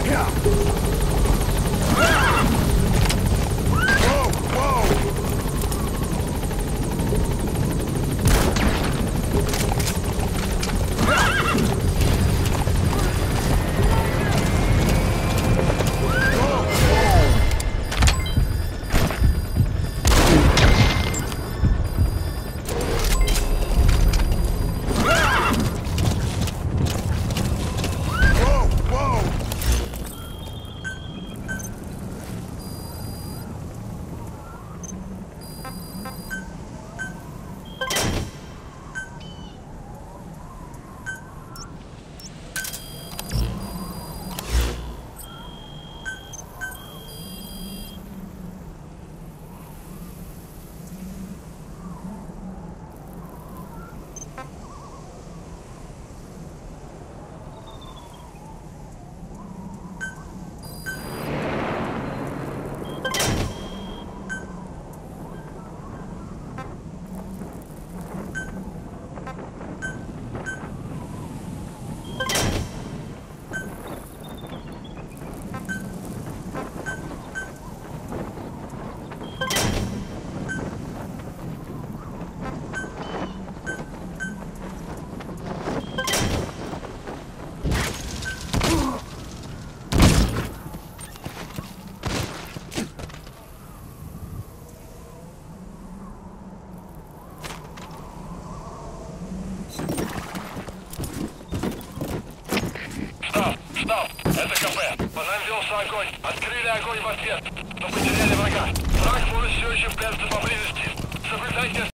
Это КП. По нам велся огонь. Открыли огонь в ответ. Но потеряли врага. Враг может все еще прятаться поблизости. Соблюдайте